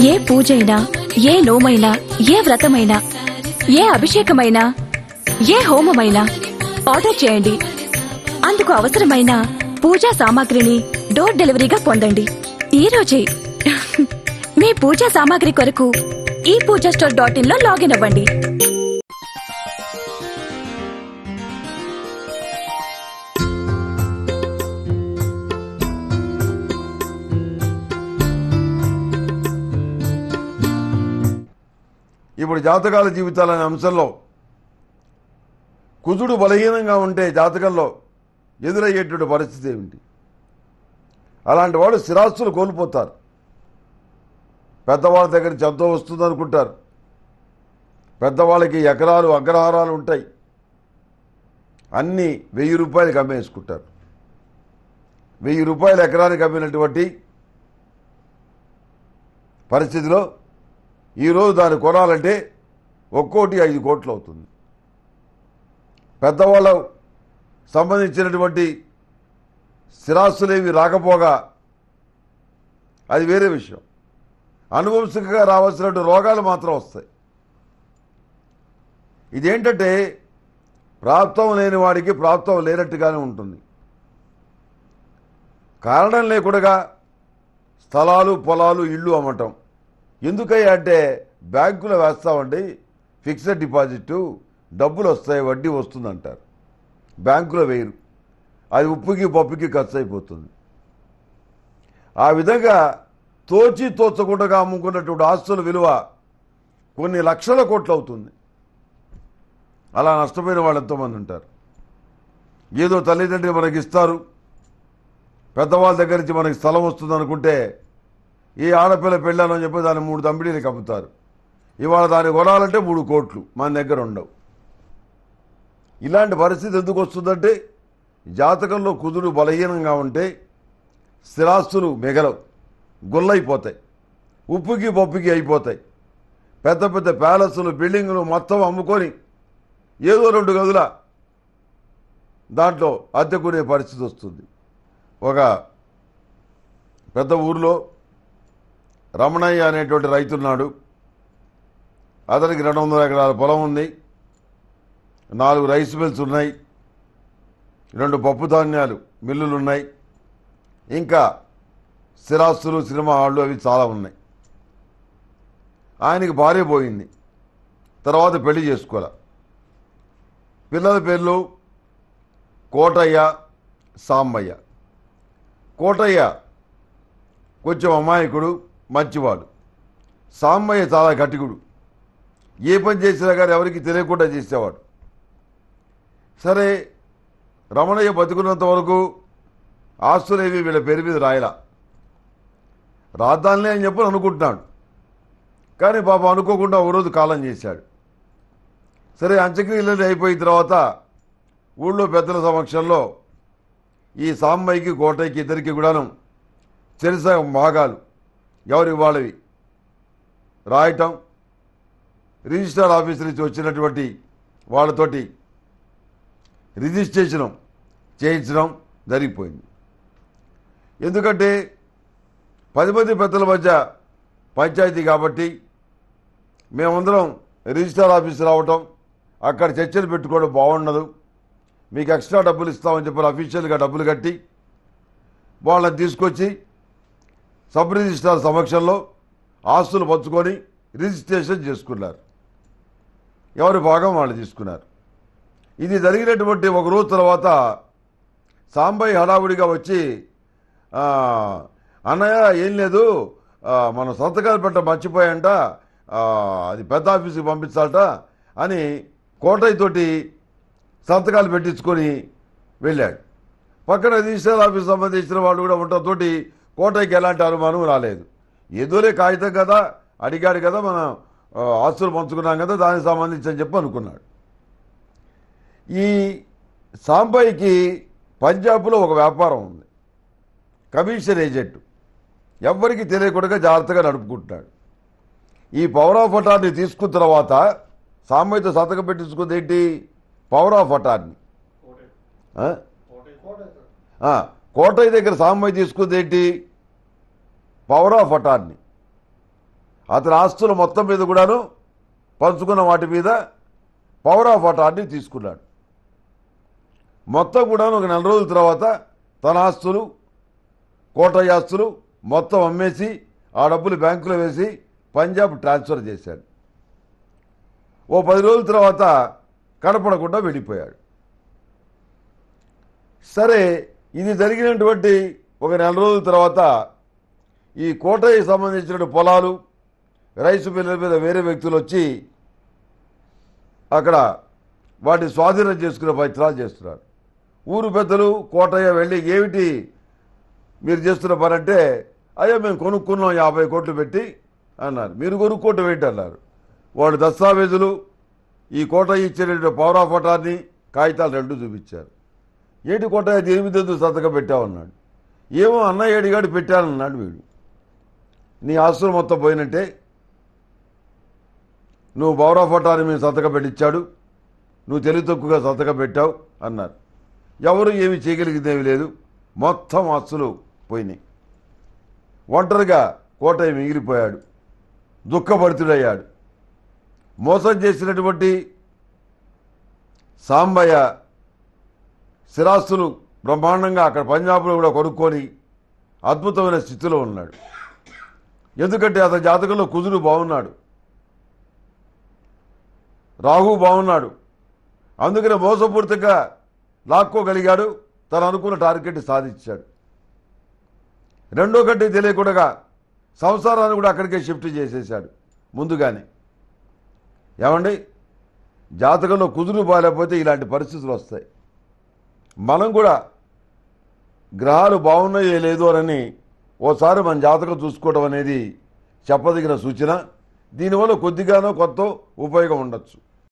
ఏ పూజైనా, ఏ నోమైనా, ఏ వ్రతమైనా, ఏ అభిషేకమైనా, ఏ హోమమైనా ఆర్డర్ చేయండి. అందుకు అవసరమైన పూజా సామాగ్రిని డోర్ డెలివరీగా పొందండి. ఈ రోజే మీ పూజా సామాగ్రి కొరకు ePoojaStore.in లో లాగిన్ అవ్వండి. ఇప్పుడు జాతకాల జీవితాలనే అంశంలో కుజుడు బలహీనంగా ఉంటే జాతకంలో ఎదురయ్యేటువంటి పరిస్థితి ఏమిటి? అలాంటి వాళ్ళు స్థిరాస్తులు కోల్పోతారు. పెద్దవాళ్ళ దగ్గర నుంచి ఎంతో వస్తుంది అనుకుంటారు. పెద్దవాళ్ళకి ఎకరాలు అగ్రహారాలు ఉంటాయి. అన్నీ 1000 రూపాయలకి అమ్మేసుకుంటారు. 1000 రూపాయలు ఎకరానికి అమ్మినటువంటి పరిస్థితిలో ఈరోజు దాన్ని కొనాలంటే ఒక్కోటి 5 కోట్లు అవుతుంది. పెద్దవాళ్ళకు సంబంధించినటువంటి స్థిరాస్తులేవి రాకపోగా అది వేరే విషయం. అనువంశికంగా రావాల్సినటువంటి రోగాలు మాత్రం వస్తాయి. ఇదేంటంటే ప్రాప్తం లేని వాడికి ప్రాప్తం లేనట్టుగానే ఉంటుంది. కారణం లేకుండా స్థలాలు, పొలాలు, ఇళ్ళు అమ్మటం ఎందుకయ్యా అంటే బ్యాంకులో వేస్తామండి, ఫిక్స్డ్ డిపాజిట్, డబ్బులు వస్తాయి, వడ్డీ వస్తుందంటారు. బ్యాంకులో వేయరు. అది ఉప్పుకి పప్పుకి ఖర్చు అయిపోతుంది. ఆ విధంగా తోచకుండా అమ్ముకున్నటువంటి ఆస్తుల విలువ కొన్ని లక్షల కోట్లు అవుతుంది. అలా నష్టపోయిన వాళ్ళు ఎంతోమంది ఉంటారు. ఏదో తల్లిదండ్రులు మనకి ఇస్తారు, పెద్దవాళ్ళ దగ్గర నుంచి మనకి స్థలం వస్తుంది అనుకుంటే ఈ ఆడపిల్ల పెళ్ళాను అని చెప్పి దాన్ని 3 దంపిడీలకు అమ్ముతారు. ఇవాళ దాన్ని కొనాలంటే 3 కోట్లు మన దగ్గర ఉండవు. ఇలాంటి పరిస్థితి ఎందుకు వస్తుందంటే జాతకంలో కుజుడు బలహీనంగా ఉంటే స్థిరాస్తులు మిగలవు, గుల్లైపోతాయి, ఉప్పుకి పప్పుకి అయిపోతాయి. పెద్ద పెద్ద ప్యాలెస్లు, బిల్డింగులు మొత్తం అమ్ముకొని ఏదో 2 గదుల దాంట్లో అద్దెకునే పరిస్థితి వస్తుంది. ఒక పెద్ద ఊరిలో రమణయ్య అనేటువంటి రైతున్నాడు. అతనికి 200 ఎకరాల పొలం ఉంది, 4 రైస్ మిల్స్ ఉన్నాయి, 2 పప్పు ధాన్యాలు మిల్లులు ఉన్నాయి, ఇంకా స్థిరాస్తులు, సినిమా హాళ్ళు అవి చాలా ఉన్నాయి. ఆయనకి భార్య పోయింది, తర్వాత పెళ్లి చేసుకోలే. పిల్లల పేర్లు కోటయ్య, సాంబయ్య. కోటయ్య కొంచెం అమాయకుడు, మంచివాడు. సాంబయ్య చాలా గట్టికుడు. ఏ పని చేసినా కానీ ఎవరికి తెలియకుండా చేసేవాడు. సరే, రమణయ్య బతుకున్నంత వరకు ఆస్తులేవి వీళ్ళ పేరు మీద రాయలా. రాద్దాంలే అని చెప్పి అనుకుంటున్నాడు. కానీ పాపం అనుకోకుండా ఒక రోజు కాలం చేశాడు. సరే, అంత్యక్రియలు అయిపోయిన తర్వాత ఊళ్ళో పెద్దల సమక్షంలో ఈ సాంబయ్యకి, కోటయ్యకి ఇద్దరికి కూడాను చెరిసగం భాగాలు ఎవరి వాళ్ళవి రాయటం, రిజిస్ట్రార్ ఆఫీస్ నుంచి వచ్చినటువంటి వాళ్ళతోటి రిజిస్ట్రేషన్ చేయించడం జరిగిపోయింది. ఎందుకంటే 10 మంది పెద్దల మధ్య పంచాయతీ కాబట్టి మేమందరం రిజిస్ట్రార్ ఆఫీస్ రావటం, అక్కడ చర్చలు పెట్టుకోవడం బాగుండదు, మీకు ఎక్స్ట్రా డబ్బులు ఇస్తామని చెప్పి అఫీషియల్గా డబ్బులు కట్టి వాళ్ళని తీసుకొచ్చి సబ్ రిజిస్ట్రార్ సమక్షంలో ఆస్తులు పంచుకొని రిజిస్ట్రేషన్ చేసుకున్నారు. ఎవరి భాగం వాళ్ళు తీసుకున్నారు. ఇది జరిగినటువంటి ఒక రోజు తర్వాత సాంబయ్య హడావుడిగా వచ్చి, అన్నయ్య ఏం లేదు, మనం సంతకాలు పెట్ట మర్చిపోయాంట, అది పెద్ద ఆఫీస్కి పంపించాలట అని కోటయ్యతోటి సంతకాలు పెట్టించుకొని వెళ్ళాడు. పక్కన రిజిస్టర్ ఆఫీస్ సంబంధించిన వాళ్ళు కూడా ఉండటంతో కోటయ్యకి ఎలాంటి అనుమానం రాలేదు. ఏదోలే కాగితం కదా, అడిగాడు కదా, మనం ఆస్తులు పంచుకున్నాం కదా, దానికి సంబంధించి అని చెప్పి అనుకున్నాడు. ఈ సాంబయ్యకి పంజాబ్లో ఒక వ్యాపారం ఉంది, కమిషన్ ఏజెంట్. ఎవ్వరికి తెలియకుండా జాగ్రత్తగా నడుపుకుంటున్నాడు. ఈ పవర్ ఆఫ్ అటార్నీ తీసుకున్న తర్వాత సాంబయ్యతో సంతకం పెట్టించుకుంది ఏంటి? Power of attorney. కోటయ్య దగ్గర సాంబయ్య తీసుకుంది ఏంటి? Power of attorney. అతని ఆస్తుల మొత్తం మీద కూడాను పంచుకున్న వాటి మీద పవర్ ఆఫ్ అటార్నీ తీసుకున్నాడు. మొత్తం కూడాను ఒక 4 రోజుల తర్వాత తన ఆస్తులు, కోటయ్య ఆస్తులు మొత్తం అమ్మేసి ఆ డబ్బులు బ్యాంకులో వేసి పంజాబ్ ట్రాన్స్ఫర్ చేశాడు. ఓ 10 రోజుల తర్వాత కనపడకుండా వెళ్ళిపోయాడు. సరే, ఇది జరిగినటువంటి ఒక 4 రోజుల తర్వాత ఈ కోటయ్యకి సంబంధించిన పొలాలు, రైసు మిల్లుల మీద వేరే వ్యక్తులు వచ్చి అక్కడ వాటిని స్వాధీనం చేసుకునే ప్రయత్నాలు చేస్తున్నారు. ఊరు పెద్దలు కోటయ్య వెళ్ళి, ఏమిటి మీరు చేస్తున్న పని అంటే, అయ్యో మేము కొనుక్కున్నాం 50 కోట్లు పెట్టి అన్నారు. మీరు కొనుక్కోవటం ఏంటి అన్నారు. వాడు దస్తావేజులు, ఈ కోటయ్య ఇచ్చేటువంటి పవర్ ఆఫ్ అటార్నీ కాగితాలు 2 చూపించారు. ఏంటి కోటయ్య దీని మీద ఎందుకు సంతకం పెట్టావన్నాడు. ఏమో అన్నయ్య ఏడిగాడు పెట్టానన్నాడు వీడు. నీ ఆస్తులు మొత్తం పోయినట్టే, నువ్వు పవర్ ఆఫ్ అటార్నీ మీద సంతకం పెట్టించాడు, నువ్వు తెలివి తక్కువగా సంతకం పెట్టావు అన్నారు. ఎవరు ఏమి చేయగలిగిందేమీ లేదు, మొత్తం ఆస్తులు పోయినాయి. ఒంటరిగా కోటయ్య మిగిలిపోయాడు, దుఃఖభరితుడయ్యాడు. మోసం చేసినటువంటి సాంబయ్య స్థిరాస్తులు బ్రహ్మాండంగా అక్కడ పంజాబ్లో కూడా కొనుక్కొని అద్భుతమైన స్థితిలో ఉన్నాడు. ఎందుకంటే అతని జాతకంలో కుజుడు బాగున్నాడు, రాహు బాగున్నాడు. అందుకనే మోసపూరితంగా లాక్కోగలిగాడు, తను అనుకున్న టార్గెట్ సాధించాడు. రెండో కంటే తెలియకుండా సంసారాన్ని కూడా అక్కడికే షిఫ్ట్ చేసేసాడు ముందుగానే. ఏమండి, జాతకంలో కుదురు బాగాలేకపోతే ఇలాంటి పరిస్థితులు వస్తాయి. మనం కూడా గ్రహాలు బాగున్నాయో లేదో అని ఓసారి మన జాతకం చూసుకోవడం అనేది చెప్పదగిన సూచన. దీనివల్ల కొద్దిగానో కొత్త ఉపయోగం ఉండొచ్చు.